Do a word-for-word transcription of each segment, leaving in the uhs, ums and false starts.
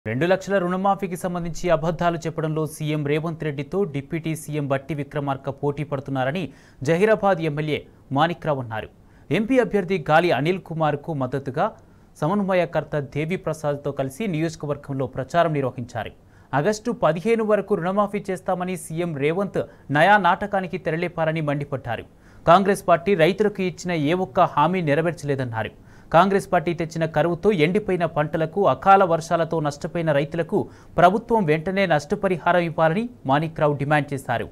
రెండు లక్షల రుణమాఫీకి సంబంధించి అబద్ధాలు చెప్పడంలో సీఎం రేవంత్ రెడ్డితో డిప్యూటీ సీఎం బట్టి విక్రమార్క పోటీ పడుతున్నారని జహీరాబాద్ ఎమ్మెల్యే మాణిక్రావు అన్నారు. ఎంపీ అభ్యర్థి గాలి అనిల్ కుమార్కు మద్దతుగా సమన్వయకర్త దేవి ప్రసాద్తో కలిసి నియోజకవర్గంలో ప్రచారం నిర్వహించారు. ఆగస్టు పదిహేను వరకు రుణమాఫీ చేస్తామని సీఎం రేవంత్ నయా నాటకానికి తెరలేపారని మండిపడ్డారు. కాంగ్రెస్ పార్టీ రైతులకు ఇచ్చిన ఏ ఒక్క హామీ నెరవేర్చలేదన్నారు. కాంగ్రెస్ పార్టీ తెచ్చిన కరువుతో ఎండిపోయిన పంటలకు అకాల వర్షాలతో నష్టపోయిన రైతులకు ప్రభుత్వం వెంటనే నష్టపరిహారం ఇవ్వాలని మాణిక్రావు డిమాండ్ చేశారు.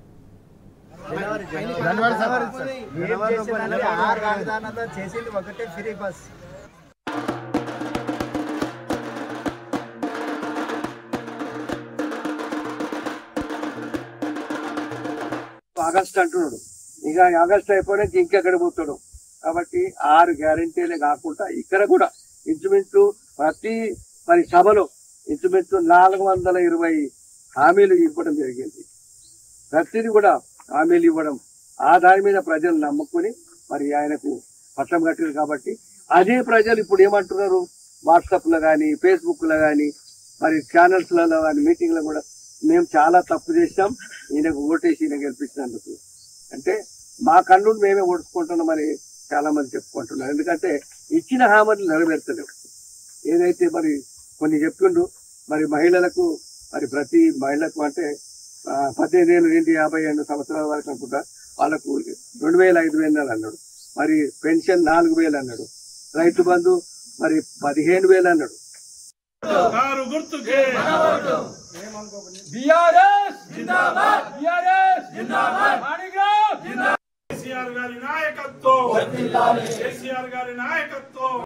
ఆగస్ట్ అంటున్నాడు, ఇక ఆగస్ట్ అయిపోయినా ఇంకెక్కడ పోతాడు. కాబట్టి ఆరు గ్యారంటీలే కాకుండా ఇక్కడ కూడా ఇంచుమించు ప్రతి మరి సభలో ఇంచుమించు నాలుగు వందల ఇరవై హామీలు ఇవ్వడం జరిగింది. ప్రతిదీ కూడా హామీలు ఇవ్వడం, ఆ దాని మీద ప్రజలు నమ్ముకుని మరి ఆయనకు పట్టం కట్టారు. కాబట్టి అదే ప్రజలు ఇప్పుడు ఏమంటున్నారు, వాట్సాప్ లో కానీ ఫేస్బుక్ లో కానీ మరి ఛానల్స్లలో కానీ మీటింగ్లో కూడా మేము చాలా తప్పు చేసినాం, ఈయనకు ఓటేసి ఈయన గెలిపించినందుకు అంటే మా కన్ను మేమే ఓడుచుకుంటున్నామని చాలా మంది చెప్పుకుంటున్నారు. ఎందుకంటే ఇచ్చిన హామీలు నెరవేర్చలేవు. ఏదైతే మరి కొన్ని చెప్పిండు, మరి మహిళలకు మరి ప్రతి మహిళకు అంటే పద్దెనిమిది ఏళ్ళు నుండి యాభై ఐదు సంవత్సరాల వరకు అనుకుంటా వాళ్ళకు రెండు వేల ఐదు వేలు అన్నాడు. మరి పెన్షన్ నాలుగు వేలు అన్నాడు. రైతు బంధు మరి పదిహేను వేలు అన్నాడు. కేసీఆర్ గారి నాయకత్వం, కేసీఆర్ గారి నాయకత్వం.